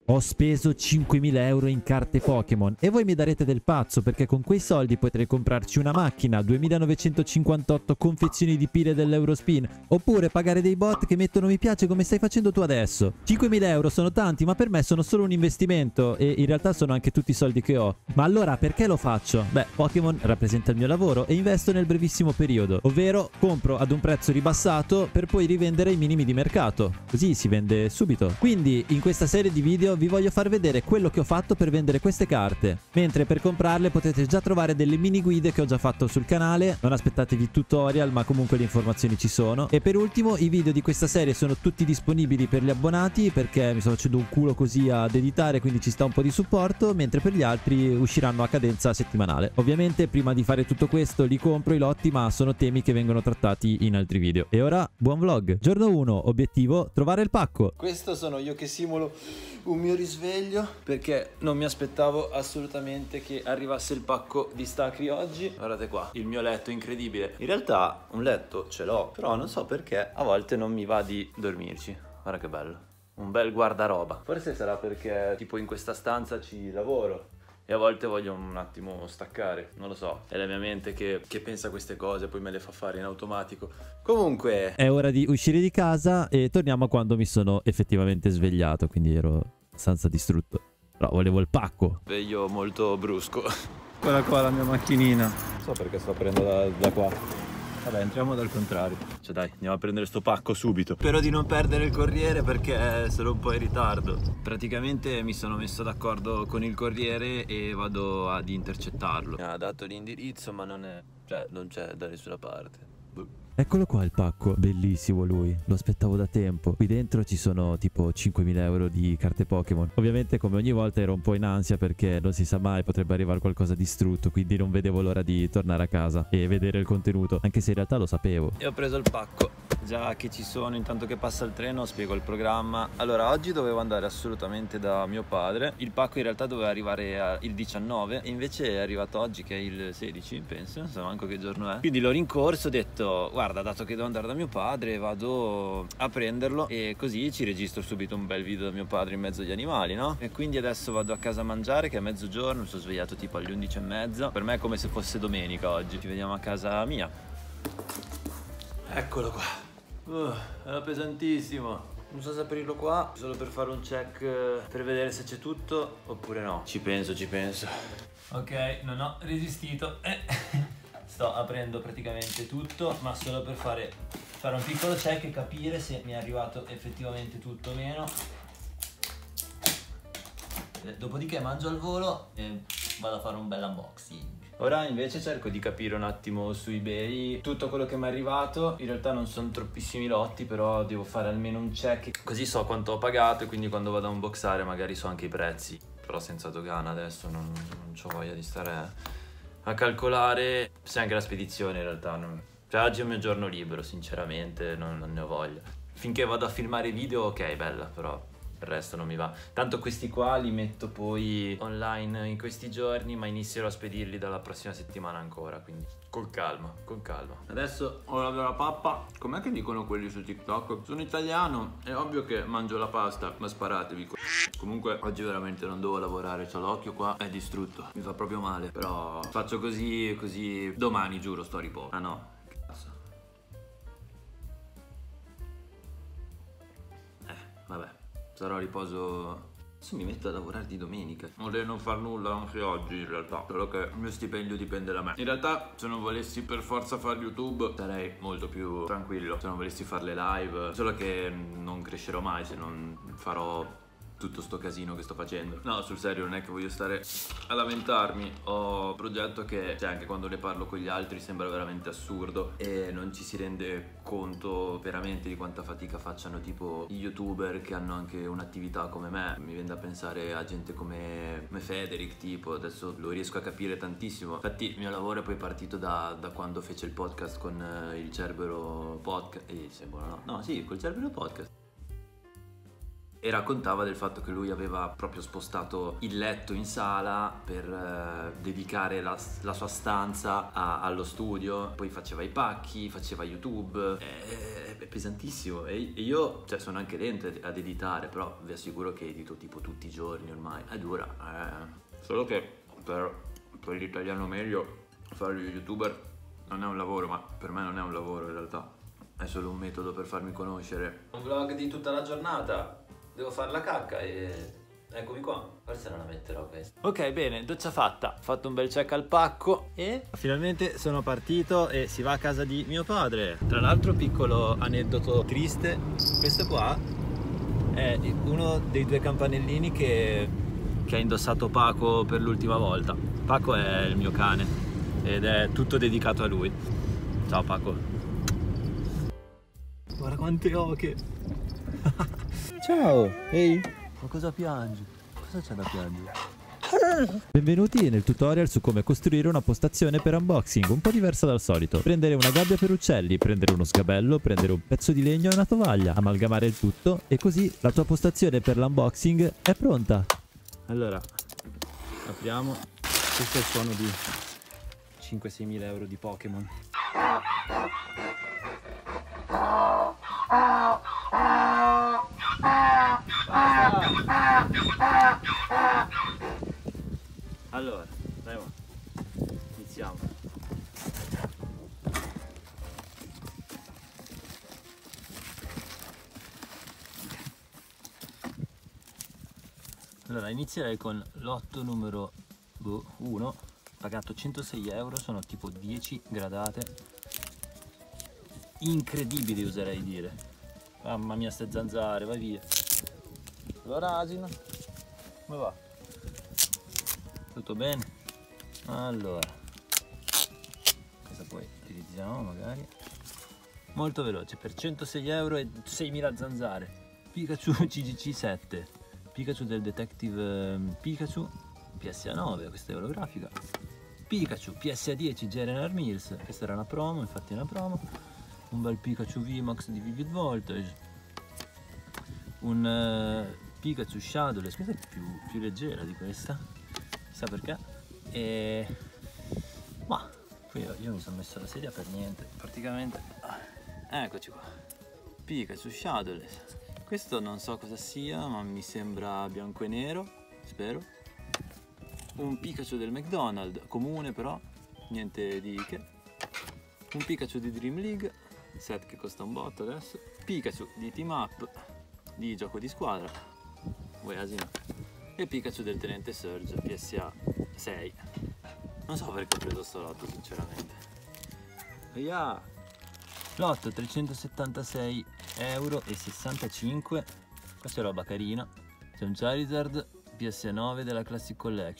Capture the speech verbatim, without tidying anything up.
Ho speso cinquemila euro in carte Pokémon e voi mi darete del pazzo perché con quei soldi potrei comprarci una macchina, duemilanovecentocinquantotto confezioni di pile dell'Eurospin, oppure pagare dei bot che mettono mi piace come stai facendo tu adesso. cinquemila euro sono tanti, ma per me sono solo un investimento e in realtà sono anche tutti i soldi che ho. Ma allora perché lo faccio? Beh, Pokémon rappresenta il mio lavoro e investo nel brevissimo periodo, ovvero compro ad un prezzo ribassato per poi rivendere ai minimi di mercato. Così si vende subito. Quindi in questa serie di video vi voglio far vedere quello che ho fatto per vendere queste carte, mentre per comprarle potete già trovare delle mini guide che ho già fatto sul canale. Non aspettatevi tutorial, ma comunque le informazioni ci sono. E per ultimo i video di questa serie sono tutti disponibili per gli abbonati perché mi sto facendo un culo così ad editare, quindi ci sta un po' di supporto, mentre per gli altri usciranno a cadenza settimanale. Ovviamente prima di fare tutto questo li compro i lotti, ma sono temi che vengono trattati in altri video. E ora buon vlog. Giorno uno, obiettivo trovare il pacco. Questo sono io che simulo un mio risveglio perché non mi aspettavo assolutamente che arrivasse il pacco di Stacry oggi. Guardate qua, il mio letto incredibile. In realtà un letto ce l'ho, però non so perché a volte non mi va di dormirci. Guarda che bello, un bel guardaroba. Forse sarà perché tipo in questa stanza ci lavoro e a volte voglio un attimo staccare, non lo so, è la mia mente che, che pensa queste cose, poi me le fa fare in automatico. Comunque è ora di uscire di casa e torniamo a quando mi sono effettivamente svegliato, quindi ero abbastanza distrutto, però volevo il pacco. Sveglio molto brusco. Quella qua è la mia macchinina. Non so perché sto aprendo da, da qua. Vabbè, entriamo dal contrario. Cioè dai, andiamo a prendere sto pacco subito. Spero di non perdere il corriere perché sono un po' in ritardo. Praticamente mi sono messo d'accordo con il corriere e vado ad intercettarlo. Mi ha dato l'indirizzo ma non è... cioè non c'è da nessuna parte. Eccolo qua il pacco, bellissimo lui, lo aspettavo da tempo. Qui dentro ci sono tipo cinquemila euro di carte Pokémon. Ovviamente come ogni volta ero un po' in ansia perché non si sa mai, potrebbe arrivare qualcosa di distrutto, quindi non vedevo l'ora di tornare a casa e vedere il contenuto, anche se in realtà lo sapevo. E ho preso il pacco. Già che ci sono, intanto che passa il treno spiego il programma. Allora, oggi dovevo andare assolutamente da mio padre. Il pacco in realtà doveva arrivare il diciannove e invece è arrivato oggi che è il sedici, penso, non so manco che giorno è. Quindi l'ho rincorso, ho detto guarda, dato che devo andare da mio padre vado a prenderlo e così ci registro subito un bel video da mio padre in mezzo agli animali, no? E quindi adesso vado a casa a mangiare che è mezzogiorno, mi sono svegliato tipo alle undici e mezza. Per me è come se fosse domenica oggi. Ci vediamo a casa mia. Eccolo qua. Uh, era pesantissimo. Non so se aprirlo qua solo per fare un check per vedere se c'è tutto oppure no. Ci penso, ci penso. Ok, non ho resistito. Eh. Sto aprendo praticamente tutto, ma solo per fare, fare un piccolo check e capire se mi è arrivato effettivamente tutto o meno. Dopodiché mangio al volo e vado a fare un bel unboxing. Ora invece cerco di capire un attimo su eBay tutto quello che mi è arrivato. In realtà non sono troppissimi lotti, però devo fare almeno un check, così so quanto ho pagato e quindi quando vado a unboxare magari so anche i prezzi. Però senza dogana adesso non, non ho voglia di stare a calcolare. C'è anche la spedizione in realtà non... Cioè oggi è il mio giorno libero sinceramente, non, non ne ho voglia. Finché vado a filmare video ok, bella, però il resto non mi va. Tanto questi qua li metto poi online in questi giorni, ma inizierò a spedirli dalla prossima settimana ancora, quindi con calma, con calma. Adesso ho la vera pappa. Com'è che dicono quelli su TikTok? Sono italiano, è ovvio che mangio la pasta, ma sparatevi. Comunque oggi veramente non devo lavorare, c'ho l'occhio qua, è distrutto, mi fa proprio male. Però faccio così, così domani giuro sto a riposo. Ah no, cazzo. Eh, vabbè. Sarò a riposo. Adesso mi metto a lavorare di domenica. Vorrei non far nulla anche oggi in realtà, solo che il mio stipendio dipende da me. In realtà se non volessi per forza fare YouTube sarei molto più tranquillo. Se non volessi fare le live, solo che non crescerò mai se non farò tutto sto casino che sto facendo. No, sul serio, non è che voglio stare a lamentarmi. Ho un progetto che, cioè, anche quando ne parlo con gli altri sembra veramente assurdo e non ci si rende conto veramente di quanta fatica facciano tipo gli youtuber che hanno anche un'attività come me. Mi viene da pensare a gente come, come Federic, tipo, adesso lo riesco a capire tantissimo. Infatti il mio lavoro è poi partito da, da quando fece il podcast con uh, il Cerbero Podcast. Eh, sembra no? No, sì, col Cerbero Podcast. e raccontava del fatto che lui aveva proprio spostato il letto in sala per eh, dedicare la, la sua stanza a, allo studio, poi faceva i pacchi, faceva YouTube, è, è pesantissimo e, e io cioè, sono anche lento ad editare, però vi assicuro che edito tipo tutti i giorni ormai, è dura, eh. Solo che per, per l'italiano medio fare gli youtuber non è un lavoro, ma per me non è un lavoro in realtà, è solo un metodo per farmi conoscere. Un vlog di tutta la giornata, devo fare la cacca e eccomi qua. Forse non la metterò questa. Ok, bene, doccia fatta, ho fatto un bel check al pacco e finalmente sono partito e si va a casa di mio padre. Tra l'altro, piccolo aneddoto triste, questo qua è uno dei due campanellini che, che ha indossato Paco per l'ultima volta. Paco è il mio cane ed è tutto dedicato a lui. Ciao Paco. Guarda quante oche. Ciao, ehi. Ma cosa piangi? Cosa c'è da piangere? Benvenuti nel tutorial su come costruire una postazione per unboxing un po' diversa dal solito. Prendere una gabbia per uccelli, prendere uno sgabello, prendere un pezzo di legno e una tovaglia, amalgamare il tutto e così la tua postazione per l'unboxing è pronta. Allora, apriamo. Questo è il suono di cinque sei mila euro di Pokémon. Allora, dai, iniziamo. Allora, inizierei con lotto numero uno, pagato centosei euro, sono tipo dieci gradate, incredibili oserei dire. Mamma mia, ste zanzare, vai via. Allora asino, come va? Tutto bene? Allora, questa poi utilizziamo magari. Molto veloce, per centosei euro e seimila zanzare. Pikachu C G C sette, Pikachu del Detective Pikachu, P S A nove, questa è olografica. Pikachu P S A dieci General Mills, questa era una promo, infatti è una promo. Un bel Pikachu V MAX di Vivid Voltage. Un uh, Pikachu Shadowless, questa è più, più leggera di questa, sa perché? E... ma poi io, io mi sono messo la sedia per niente, praticamente. Eccoci qua, Pikachu Shadowless. Questo non so cosa sia, ma mi sembra bianco e nero, spero. Un Pikachu del McDonald's, comune però, niente di che. Un Pikachu di Dream League, set che costa un botto adesso. Pikachu di Team Up, di gioco di squadra, vuoi asino? E Pikachu del Tenente Surge P S A sei. Non so perché ho preso sto lotto sinceramente. Yeah. Lotto trecentosettantasei euro e sessantacinque. Questa è roba carina. C'è un Charizard P S A nove della Classic Collection.